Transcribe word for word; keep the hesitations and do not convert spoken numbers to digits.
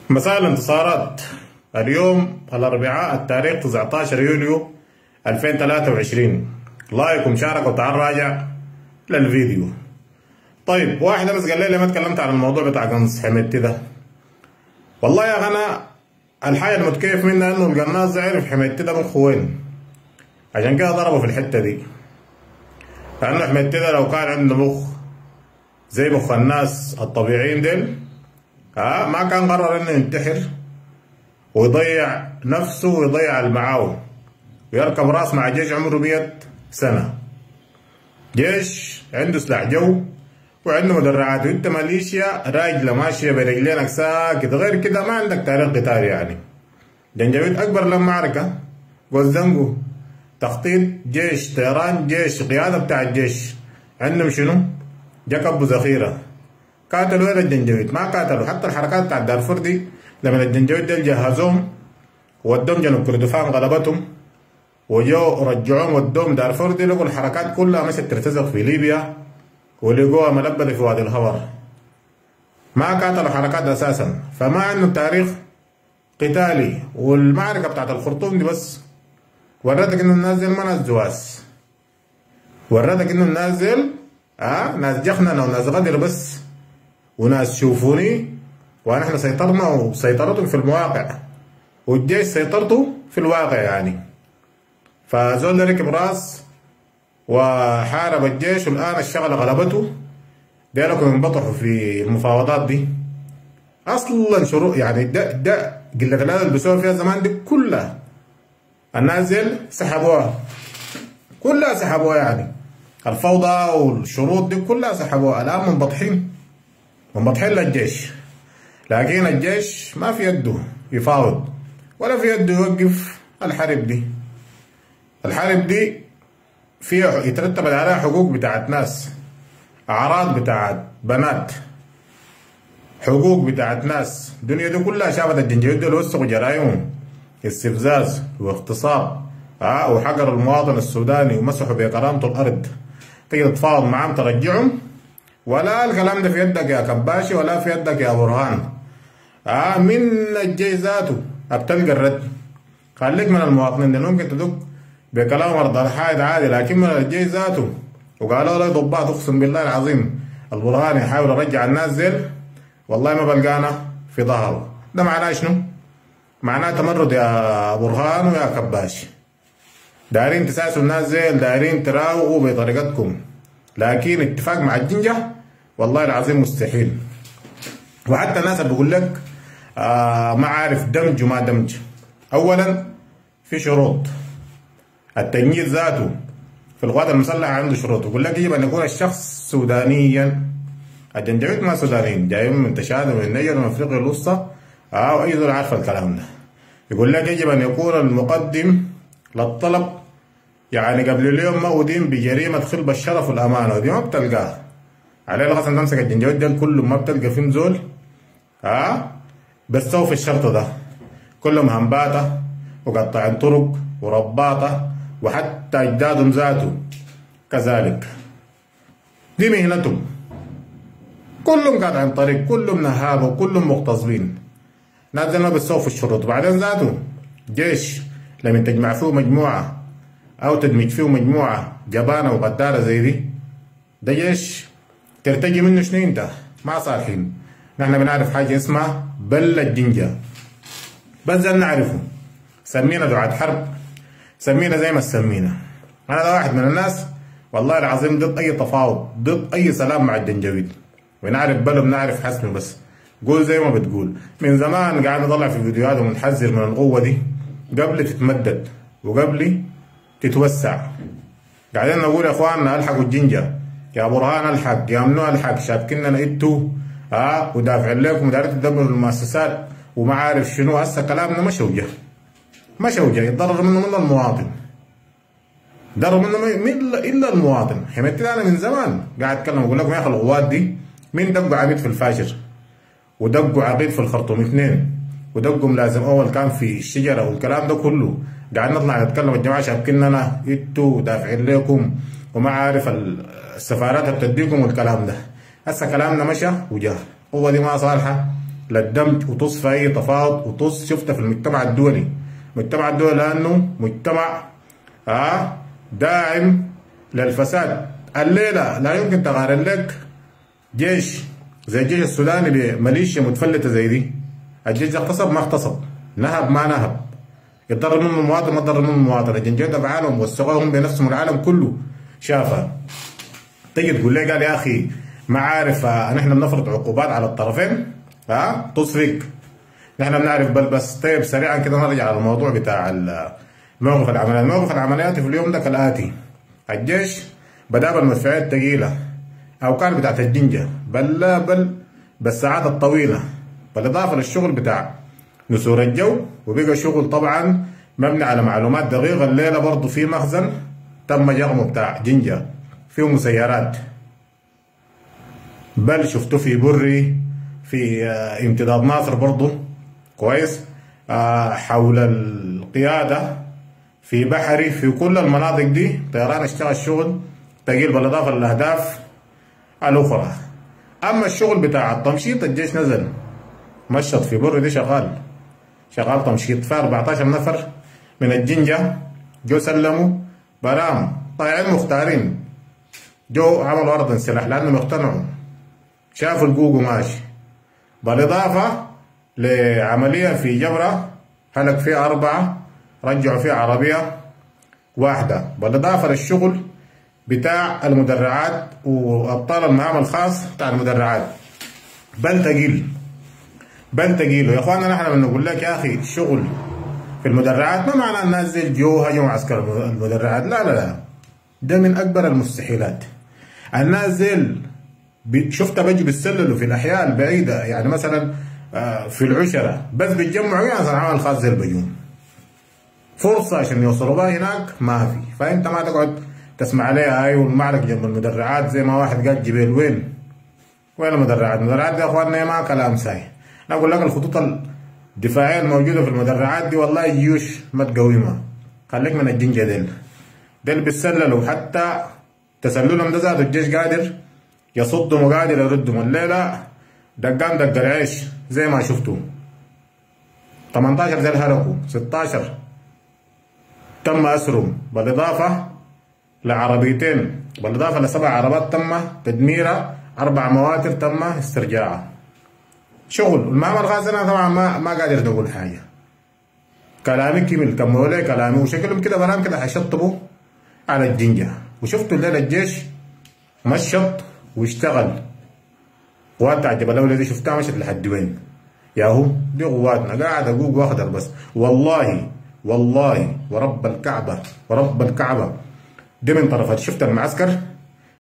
مساء الانتصارات. اليوم الأربعاء التاريخ تسعة عشر يوليو ألفين وثلاثة وعشرين. لايك ومشاركة وتعال راجع للفيديو. طيب واحد بس قال لي ما تكلمت عن الموضوع بتاع قنص حميدتي ده. والله يا غنا الحاجة المتكيف منها انه القناص ده عرف حميدتي ده مخه وين، عشان كده ضربه في الحتة دي. لأنه حميدتي ده لو كان عنده مخ زي مخ الناس الطبيعيين ديل ها ما كان قرر انه ينتحر ويضيع نفسه ويضيع المعاون ويركب راس مع جيش عمره مية سنة. جيش عنده سلاح جو وعنده مدرعات وانت ماليشيا راجله ماشيه برجلينك ساكت، غير كده ما عندك تاريخ قتال. يعني جنجويد اكبر لما معركه وزنقو تخطيط جيش طيران جيش قياده بتاع الجيش عندهم شنو؟ جكبوا ذخيره. قاتلوا وين الجنجويد؟ ما قاتلوا. حتى الحركات بتاعت دارفور دي لما الجنجويد ديل جهزوهم ودوهم جنوب كردفان غلبتهم وجو رجعوهم ودوهم دارفور دي، لقوا الحركات كلها مشت ترتزق في ليبيا ولقوها ملبلة في وادي الهور. ما قاتلوا حركات اساسا، فما عندهم تاريخ قتالي. والمعركه بتاعت الخرطوم دي بس ورتك انه نازل ما ناس جواس، ورتك انه نازل اه ناس جخننا وناس غدر بس وناس شوفوني ونحن سيطرنا وسيطرتهم في المواقع والجيش سيطرته في الواقع. يعني فزول ركب راس وحارب الجيش والآن الشغلة غلبته. ديالكم ينبطحوا في المفاوضات دي أصلا شروط. يعني ده ده قلة الأدب اللي بيسووا فيها زمان دي كلها النازل سحبوها، كلها سحبوها. يعني الفوضى والشروط دي كلها سحبوها. الآن منبطحين منبطحين للجيش، لكن الجيش ما في يده يفاوض ولا في يده يوقف الحرب دي. الحرب دي فيها يترتب عليها حقوق بتاعت ناس، أعراض بتاعت بنات، حقوق بتاعت ناس. الدنيا دي كلها شافت الجنجويد دول وسخوا جرايمهم استفزاز واغتصاب اه وحقروا المواطن السوداني ومسحوا بكرامته الأرض. تيجي تتفاوض معاهم ترجعهم؟ ولا الكلام ده في يدك يا كباشي ولا في يدك يا برهان. اه من الجيش ذاته بتلقى الرد. خليك من المواطنين دي ممكن تدق بكلام مرضى الحائط عادي، لكن من الجيش ذاته وقالوا له ضباط. اقسم بالله العظيم البرهان يحاول يرجع الناس زل والله ما بلقانا في ظهره. ده معناه شنو؟ معناه تمرد يا برهان ويا كباشي. دايرين تساسوا الناس زل، دايرين تراوغوا بطريقتكم، لكن اتفاق مع الجنجة والله العظيم مستحيل. وحتى الناس اللي بيقول لك آه ما عارف دمج وما دمج، اولا في شروط. التجنيد ذاته في القوات المسلحة عنده شروط، يقول لك يجب ان يكون الشخص سودانيا. الجنجويد ما سودانيين، جايين من تشاد ومن النيجر ومن افريقيا الوسطى او اي دول عارفه الكلام ده. يقول لك يجب ان يكون المقدم للطلب يعني قبل اليوم مؤودين بجريمه خلب الشرف والامانه، ودي ما بتلقاها. عليه الغصن تمسك الجنجويد ديل كلهم ما بتلقى فيهم زول ها بس سووا في الشرط ده. كلهم همباته وقطاعين طرق ورباطه، وحتى اجدادهم ذاته كذلك. دي مهنتهم، كلهم قاطعين طريق، كلهم نهابه وكلهم مغتصبين. نازل ما بتسووا في الشروط. وبعدين ذاته جيش لما تجمع فيه مجموعه او تدمج فيه مجموعه جبانه وغداره زي دي، ده جيش ترتجي منه شنو انت؟ ما صالحين. نحن بنعرف حاجه اسمها بل الجنجه، بس ده نعرفه. سمينا دعاة حرب، سمينا زي ما سمينا. انا ده واحد من الناس والله العظيم ضد اي تفاوض، ضد اي سلام مع الجنجويد. ونعرف بلو بنعرف حسمه، بس قول زي ما بتقول. من زمان قاعد نطلع في فيديوهات ونحذر من القوه دي قبل تتمدد وقبل تتوسع. قاعدين نقول يا اخواننا الحقوا الجنجه، يا برهان الحق، يا ممنوع الحق، شابكنا انتوا اه ودافع لكم ودارين تدمروا المؤسسات وما عارف شنو. هسه كلامنا ما شوجه ما شوجه يتضرر منه من المواطن، ضرر منه الا المواطن. حميدتي انا من زمان قاعد اتكلم اقول لكم يا اخي القوات دي مين دقوا عبيد في الفاشر ودقوا عقيد في الخرطوم اثنين ودقوا ملازم اول كان في الشجره والكلام ده كله. قاعد نطلع نتكلم الجماعه شابكنا انا انتوا دافعين لكم وما عارف السفارات بتديكم والكلام ده. هسه كلامنا مشى وجاه. القوه دي ما صالحه للدمج وطز في اي تفاوض وطز شفتها في المجتمع الدولي. المجتمع الدولي لانه مجتمع آه داعم للفساد. الليله لا يمكن تقارن لك جيش زي الجيش السوداني بميليشيا متفلته زي دي. الجيش ده اغتصب ما اغتصب، نهب ما نهب، يضر منه المواطن ما ضر منه المواطن، الجنجات بعالم وسعوهم بنفسهم العالم كله شافها. تيجي تقول لي قال يا اخي ما عارف آه نحن بنفرض عقوبات على الطرفين ها آه تصفيق. نحن بنعرف بل بس. طيب سريعا كده نرجع على الموضوع بتاع موقف العمليات. موقف العمليات في اليوم ده كالاتي: الجيش بدا بالمدفعيه الثقيله او كان بتاعت الجنجه بل لا بل بالساعات الطويله، بالاضافه للشغل بتاع نسور الجو، وبقى شغل طبعا مبني على معلومات دقيقه. الليله برضه في مخزن تم جرمه بتاع جنجه فيه مسيرات، بل شفته في بري في آه امتداد ناصر برضه كويس، آه حول القياده في بحري، في كل المناطق دي طيران اشتغل شغل ثقيل بالاضافه للاهداف الاخرى. اما الشغل بتاع التمشيط الجيش نزل مشط في بري دي شغال شغال تمشيط، في أربعتاشر نفر من الجنجه جو سلموا برام طايعين مختارين، جو عملوا ارض انسلاح لانهم اقتنعوا شافوا الجوجو ماشي. بالاضافه لعمليه في جبره هلك فيها اربعه رجعوا فيها عربيه واحده، بالاضافه للشغل بتاع المدرعات وابطال المهام الخاص بتاع المدرعات. بل تقيل بل تقيل يا اخوانا. نحن بنقول لك يا اخي الشغل في المدرعات ما معنى الناس زي جو هجموا عسكر المدرعات، لا لا لا، ده من اكبر المستحيلات. الناس زي شفتها بيجي بيتسللوا في الاحياء البعيده، يعني مثلا في العشره بس بيتجمعوا يعني عمل خاص زي البيوم، فرصه عشان يوصلوا بها هناك ما في. فانت ما تقعد تسمع عليها هاي والمعركه جنب المدرعات زي ما واحد قال جبال وين وين المدرعات؟ المدرعات دي يا اخواننا ما كلام ساي. انا اقول لك الخطوط الدفاعيه الموجوده في المدرعات دي والله جيوش ما تقومها. خليك من الجنجه ديل ديل بيتسللوا، حتى تسللهم ده ذاته الجيش قادر يصدهم وقادر يردهم. الليله دقان دق العيش زي ما شفتوا، ثمانية عشر زي هلكوا، ستة عشر تم اسرهم، بالاضافه لعربيتين، بالاضافه لسبع عربات تم تدميرها، اربع مواتر تم استرجاعها. شغل المهام الخاصه طبعا ما ما قادر نقول حاجه. كلامي كمل كملوا لي كلامي، وشكلهم كده برام كده حيشطبوا على الجنجه. وشفتوا الليله الجيش مشط واشتغل. قوات بتاع جبل الاولى دي شفتها مشت لحد وين؟ ياهو دي قواتنا قاعده قوق واخضر بس. والله والله ورب الكعبه ورب الكعبه دي من طرفات. شفت المعسكر